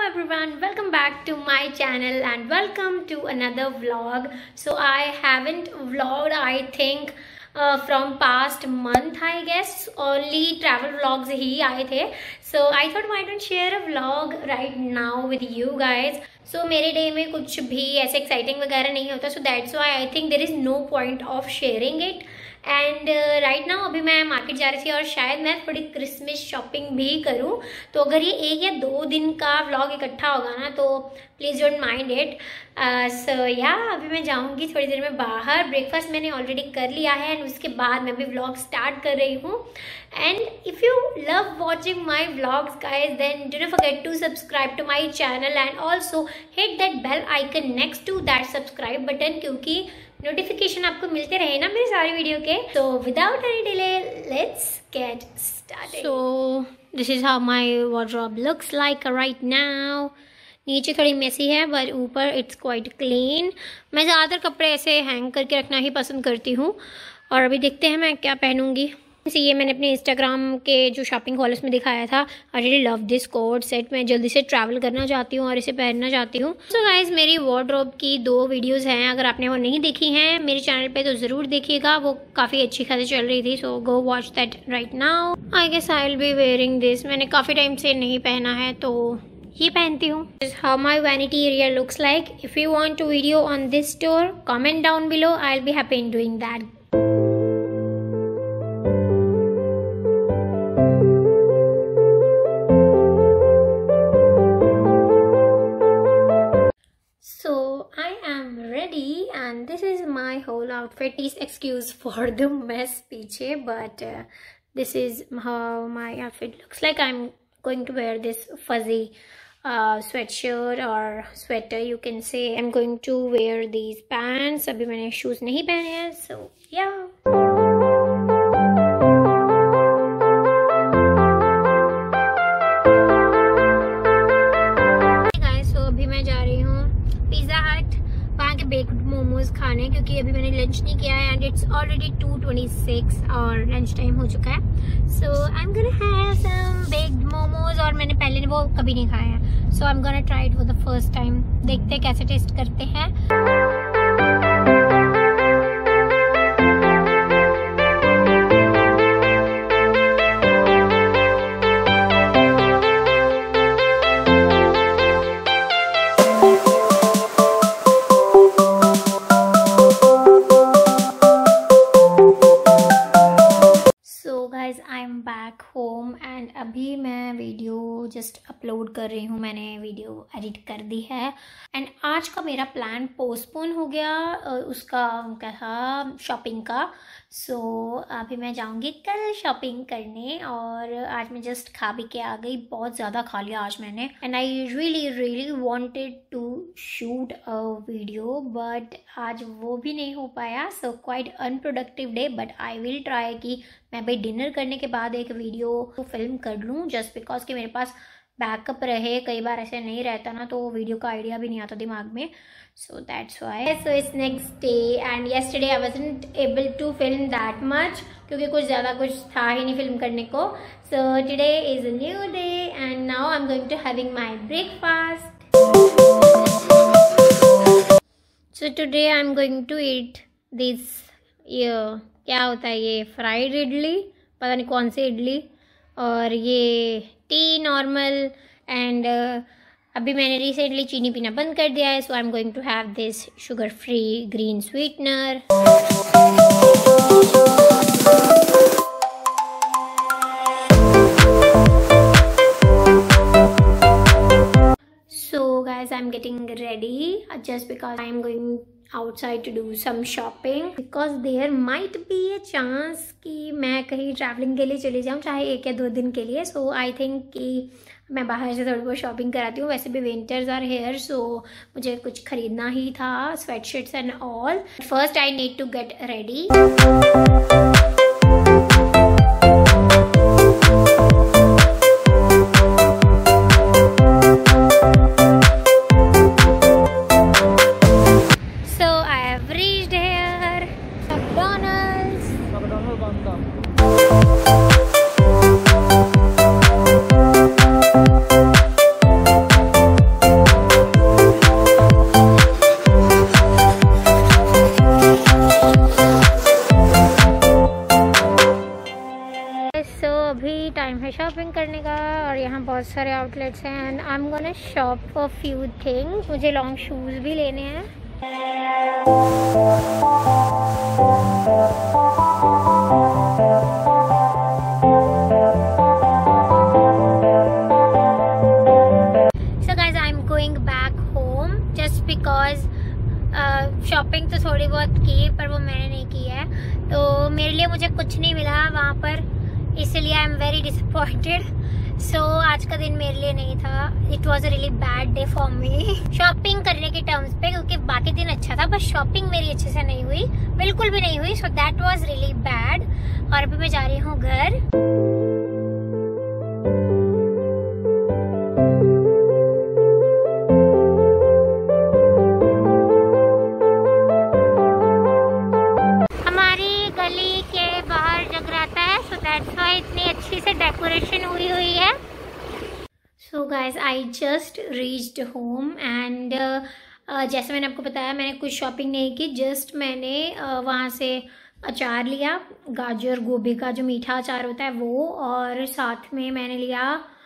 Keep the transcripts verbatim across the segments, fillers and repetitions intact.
everyone, welcome back to my channel and welcome to another vlog. So I haven't vlogged I think uh, from past month I guess. Only travel vlogs ही आए थे. So I thought why don't share a vlog right now with you guys. So मेरे day में कुछ भी ऐसे exciting वगैरह नहीं होता. So that's why I think there is no point of sharing it. And right now अभी मैं मार्केट जा रही थी और शायद मैं थोड़ी क्रिसमस शॉपिंग भी करूं. तो अगर ये एक या दो दिन का व्लॉग इकट्ठा होगा ना तो please don't mind it. So yeah अभी मैं जाऊंगी थोड़ी देर में बाहर. ब्रेकफास्ट मैंने ऑलरेडी कर लिया है एंड उसके बाद मैं भी व्लॉग स्टार्ट कर रही हूँ. And if you love watching my vlogs guys then do not forget to subscribe to my channel and also hit that bell icon next to that subscribe button, क्योंकि notification आपको मिलते रहे ना मेरे सारे वीडियो के. तो without any delay let's get started. So this is how my wardrobe looks like right now. नीचे थोड़ी मेसी है बट ऊपर इट्स क्वाइट क्लीन. मैं ज़्यादातर कपड़े ऐसे हैंग करके रखना ही पसंद करती हूँ. और अभी देखते हैं मैं क्या पहनूंगी. इसी ये मैंने अपने इंस्टाग्राम के जो शॉपिंग हॉल उसमें दिखाया था. I really love this coat set. मैं जल्दी से ट्रैवल करना चाहती हूँ और इसे पहनना चाहती हूँ. सो गाइज मेरी वार्डरोब की दो वीडियोस हैं. अगर आपने वो नहीं देखी हैं मेरे चैनल पे तो ज़रूर देखिएगा. वो काफ़ी अच्छी खासी चल रही थी. So go watch that right now. I guess I will be wearing this. मैंने काफ़ी टाइम से नहीं पहना है तो ये पहनती हूँ. How my vanity area looks like. If you want to video on this store comment down below. I will be happy in doing that. This is my whole outfit. Please excuse for the mess पीछे, but uh, this is how my outfit looks like. I'm going to wear this fuzzy uh, sweatshirt or sweater you can say. I'm going to wear these pants. अभी मैंने shoes नहीं पहने हैं, so yeah. Baked momos खाने, क्योंकि अभी मैंने lunch नहीं किया है and it's already two twenty six और लंच टाइम हो चुका है. So I am gonna have some baked momos. और मैंने पहले वो कभी नहीं खाया है. So I am gonna try it for the first time. देखते हैं कैसे टेस्ट करते हैं. होम एंड अभी मैं वीडियो जस्ट अपलोड कर रही हूँ. मैंने वीडियो एडिट कर दी है एंड आज का मेरा प्लान पोस्टपोन हो गया. उसका क्या था शॉपिंग का. सो so, अभी मैं जाऊँगी कल शॉपिंग करने. और आज मैं जस्ट खा भी के आ गई. बहुत ज़्यादा खा लिया आज मैंने and I really really wanted to shoot a video but आज वो भी नहीं हो पाया. So quite unproductive day but I will try कि मैं भाई डिनर करने के बाद एक वीडियो फिल्म कर लूँ, जस्ट बिकॉज कि मेरे पास बैकअप रहे. कई बार ऐसे नहीं रहता ना तो वीडियो का आइडिया भी नहीं आता दिमाग में. So that's why. So it's next day and yesterday I wasn't able to film that much क्योंकि कुछ ज़्यादा कुछ था ही नहीं फिल्म करने को. So today is a new day and now I am going to having my breakfast. So today I am going to eat this. ये क्या होता है ये फ्राइड इडली, पता नहीं कौन सी इडली. और ये टी नॉर्मल एंड uh, अभी मैंने रिसेंटली चीनी पीना बंद कर दिया है. So I am going to have this sugar free green sweetener. So guys I am getting ready just because I am going outside to do some shopping because there might be a chance कि मैं कहीं traveling के लिए चली जाऊँ चाहे एक या दो दिन के लिए. so I think कि मैं बाहर से थोड़ी बहुत शॉपिंग कराती हूँ. वैसे भी विंटर्स आर हेयर सो मुझे कुछ खरीदना ही था, sweatshirts and all. First I need to get ready. सारे आउटलेट्स हैं and I am gonna shop for few things. मुझे लॉन्ग शूज़ भी लेने हैं। So guys I am going back home just because shopping तो थोड़ी बहुत की पर वो मैंने नहीं की है, तो मेरे लिए मुझे कुछ नहीं मिला वहाँ पर, इसलिए I am very disappointed. So आज का दिन मेरे लिए नहीं था। It was a really bad day for me shopping करने के टर्म्स पे, क्योंकि बाकी दिन अच्छा था बस शॉपिंग मेरी अच्छे से नहीं हुई, बिल्कुल भी नहीं हुई। So that was really bad. और अभी मैं जा रही हूँ घर। इतनी अच्छी से डेकोरेशन हुई हुई है। So guys I just reached home and जैसे मैंने आपको बताया मैंने कुछ शॉपिंग नहीं की, जस्ट मैंने uh, वहाँ से अचार लिया, गाजर गोभी का जो मीठा अचार होता है वो, और साथ में मैंने लिया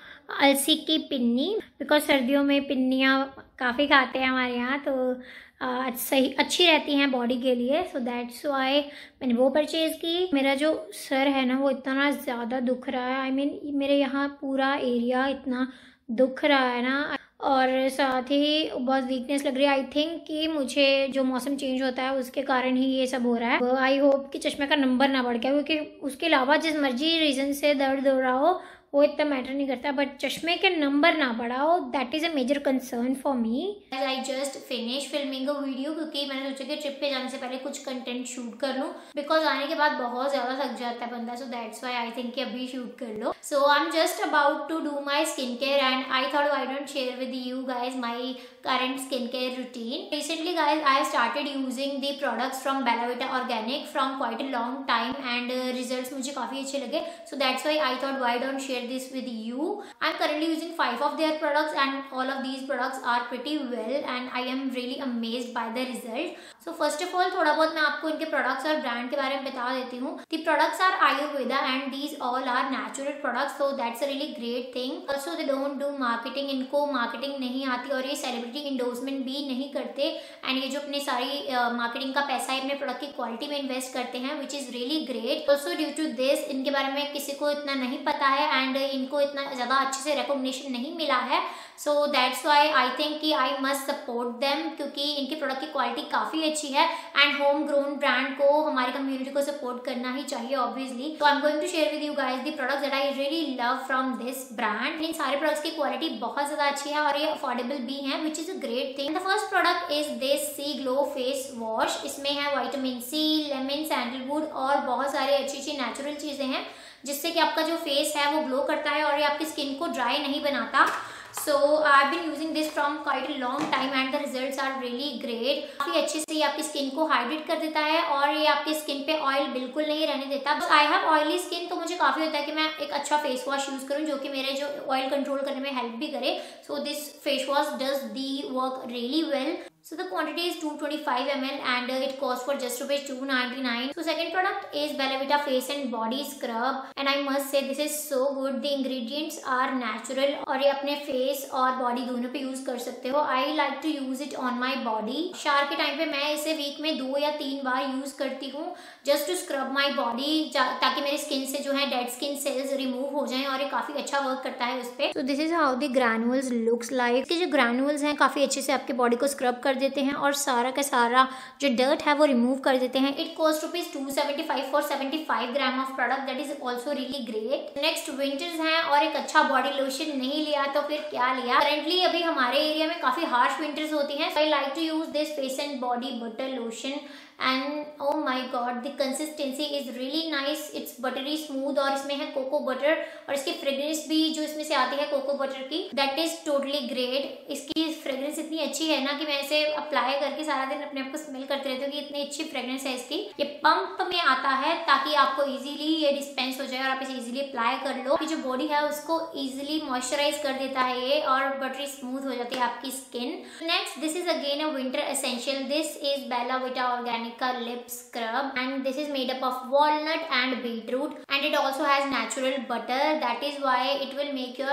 अलसी की पिन्नी, बिकॉज सर्दियों में पिन्नियाँ काफ़ी खाते हैं हमारे यहाँ, तो uh, सही अच्छी रहती हैं बॉडी के लिए। सो दैट्स वाई मैंने वो परचेज़ की। मेरा जो सर है ना वो इतना ज़्यादा दुख रहा है, आई I मीन mean, मेरे यहाँ पूरा एरिया इतना दुख रहा है ना, और साथ ही बहुत वीकनेस लग रही है। आई थिंक कि मुझे जो मौसम चेंज होता है उसके कारण ही ये सब हो रहा है। आई होप कि चश्मे का नंबर ना बढ़ गया, क्योंकि उसके अलावा जिस मर्जी रीज़न से दर्द हो रहा हो वो इतना मैटर नहीं करता, बट चश्मे के नंबर ना बढ़ाओ, that is a major concern for me. I just finish filming a video, क्योंकि मैंने सोचा कि ट्रिप पे जाने से पहले कुछ कंटेंट शूट कर लूँ, बिकॉज आने के बाद बहुत ज़्यादा थक जाता है बंदा। So that's why I think कि अभी शूट कर लो। So I am just about to do my skin care and I thought I don't share with you guys my current skincare routine. Recently guys I have started using the products from Bella Vita Organic from quite a long time and uh, results मुझे काफ़ी अच्छे लगे, so that's why I thought why don't share this with you. I'm currently using five of their products and all of these products are pretty well and I am really amazed by the result. So first of all थोड़ा बहुत मैं आपको इनके products और brand के बारे में बता देती हूँ। The products are Ayurveda and these all are natural products, so that's a really great thing. Also they don't do marketing, इनको marketing नहीं आती और ये celebrity इंडोर्समेंट भी नहीं करते एंड ये जो अपने सारी मार्केटिंग uh, का पैसा है अपने प्रोडक्ट की क्वालिटी में इन्वेस्ट करते हैं, which is really great. Also due to this इनके बारे में किसी को इतना नहीं पता है एंड इनको इतना ज़्यादा अच्छे से रिकॉग्निशन नहीं मिला है, so that's why I think कि आई मस्ट सपोर्ट देम, क्योंकि इनकी प्रोडक्ट की क्वालिटी काफ़ी अच्छी है एंड होम ग्रोन ब्रांड को हमारी कम्युनिटी को सपोर्ट करना ही चाहिए ऑब्वियसली। तो I am going to share with you guys the products that I really love from this brand. इन सारे प्रोडक्ट्स की क्वालिटी बहुत ज़्यादा अच्छी है और ये अफोर्डेबल भी हैं, which is a great thing. The first product is this C Glow face wash. इसमें है विटामिन सी, लेमन, सैंडलवुड और बहुत सारे अच्छी अच्छी नेचुरल चीज़ें हैं जिससे कि आपका जो फेस है वो ग्लो करता है और ये आपकी स्किन को ड्राई नहीं बनाता। So I've been using this from quite a long time and the results are really great. काफी अच्छे से ये आपकी स्किन को हाइड्रेट कर देता है और ये आपकी स्किन पे ऑयल बिल्कुल नहीं रहने देता। बस आई हैव ऑयली स्किन, तो मुझे काफी होता है कि मैं एक अच्छा फेस वॉश यूज करूं जो कि मेरे जो ऑयल कंट्रोल करने में हेल्प भी करे। So this face wash does the work really well. So the quantity is two hundred twenty-five milliliters and uh, it costs for just rupees two ninety-nine. So second product is Bella Vita Face and Body Scrub and I must say this is so good. The ingredients are natural और ये अपने face और body दोनों पे use कर सकते हो। I like to use it on my body. Shower के टाइम पे मैं इसे वीक में दो या तीन बार यूज करती हूँ just to scrub my body, ताकि मेरी स्किन से जो है डेड स्किन सेल्स रिमूव हो जाएं और ये काफी अच्छा वर्क करता है उस पे। So this is how the granules looks like. इसके जो granules हैं काफी अच्छे से आपके बॉडी को स्क्रब कर देते हैं और सारा का सारा जो डर्ट है वो रिमूव कर देते हैं। It cost rupees two seventy five for seventy five gram of product, that is also really great. Next winters हैं और एक अच्छा बॉडी लोशन नहीं लिया तो फिर क्या लिया। करेंटली अभी हमारे एरिया में काफी हार्श विंटर्स होती हैं। I like to use this face and body butter lotion and oh my god the consistency is really nice, it's buttery smooth और इसमें है कोको बटर और इसकी फ्रेग्रेंस भी जो इसमें से आती है कोको बटर की, दैट इज टोटली ग्रेट। इसकी फ्रेग्रेंस इतनी अच्छी है ना कि मैं इसे अप्लाई करके सारा दिन अपने आप को स्मेल करते रहती हूँ कि इतनी अच्छी फ्रेग्रेंस है इसकी। ये पंप में आता है ताकि आपको इजीली ये डिस्पेंस हो जाए और आप इसे इजीली अप्लाई कर लो। कि जो बॉडी है उसको इजीली मॉइस्चराइज कर देता है ये और बटरी स्मूथ हो जाती है आपकी skin. Next this is again a winter essential. This is Bella Vita Organic का lip scrub and this is made up of walnut and beetroot and it also has natural butter, that is why it will make your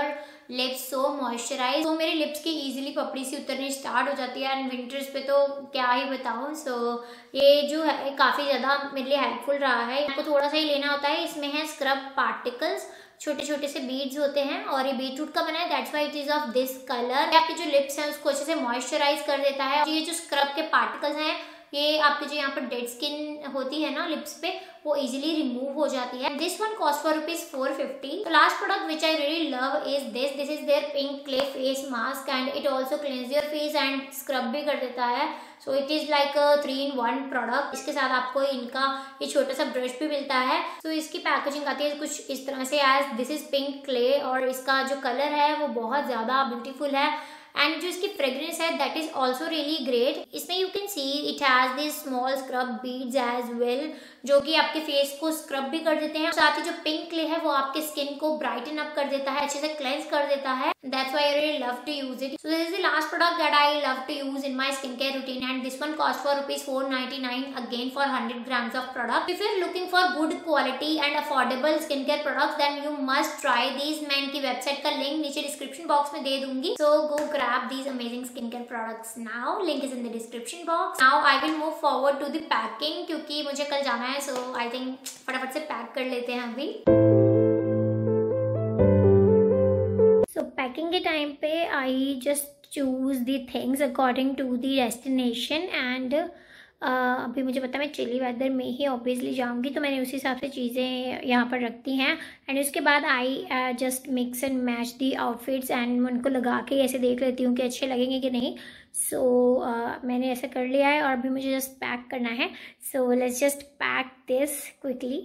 lips so moisturize. तो मेरे lips की easily पपड़ी सी उतरनी start हो जाती है and winters पे तो क्या ही बताऊं। सो so, ये जो है काफ़ी ज़्यादा मेरे लिए हेल्पफुल रहा है। आपको थोड़ा सा ही लेना होता है। इसमें है स्क्रब पार्टिकल्स, छोटे छोटे से बीड्स होते हैं और ये बीटरूट का बना है, that's why it is of this colour. आपके जो लिप्स हैं उसको अच्छे से मॉइस्चराइज कर देता है। ये जो स्क्रब के पार्टिकल्स हैं ये आपके जो यहाँ पर डेड स्किन होती है ना लिप्स पे, वो इजीली रिमूव हो जाती है। This one cost for rupees four fifty. The last product which I really love is this this is there pink clay face mask and it also cleanse your face and scrub भी कर देता है। So it is like three in one product. इसके साथ आपको इनका ये छोटा सा ब्रश भी मिलता है। सो so, इसकी पैकेजिंग आती है कुछ इस तरह से, as this is pink clay और इसका जो कलर है वो बहुत ज्यादा ब्यूटीफुल है एंड जो इसकी फ्रेग्रेंस है that is also really great. इसमें you can see it has this small scrub beads as well, जो कि आपके फेस को स्क्रब भी कर देते हैं। साथ ही जो पिंक क्ले है वो आपके स्किन को ब्राइटन अप कर देता है, अच्छे से क्लेंस कर देता है। That's why I really love to use it. So this is the last product that I love to use in my skin care routine and this one cost for rupees four ninety nine again for hundred grams of product. If you are looking for good quality and affordable skin care products then you must try these. मैं इनकी website का link नीचे description box में दे दूंगी। So go grab these amazing skincare products now. Link is in the description box. Now I will move forward to the packing क्योंकि मुझे कल जाना है। so I think फटाफट से पैक कर लेते हैं अभी। so packing के टाइम पे I just choose the things according to the destination and Uh, अभी मुझे पता है मैं चिली वेदर में ही ऑब्वियसली जाऊंगी तो मैंने उसी हिसाब से चीज़ें यहाँ पर रखती हैं एंड उसके बाद I just mix and match the outfits and उनको लगा के ऐसे देख लेती हूँ कि अच्छे लगेंगे कि नहीं। सो so, uh, मैंने ऐसे कर लिया है और अभी मुझे जस्ट पैक करना है। So let's just pack this quickly.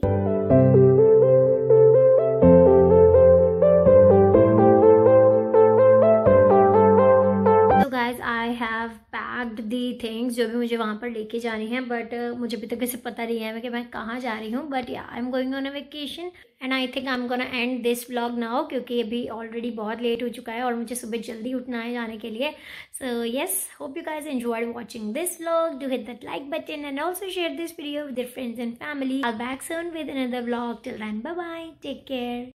I have packed the things जो भी मुझे वहाँ पर लेके जानी है, बट uh, मुझे अभी तक ऐसे पता नहीं है कि मैं कहाँ जा रही हूँ। But yeah I am going on a vacation and I think I am gonna end this vlog now क्योंकि अभी ऑलरेडी बहुत लेट हो चुका है और मुझे सुबह जल्दी उठना है जाने के लिए। So yes, hope you guys enjoyed watching this vlog. Do hit that like button and also share this video with your friends and family. I am back soon with another vlog. Till then bye bye, take care.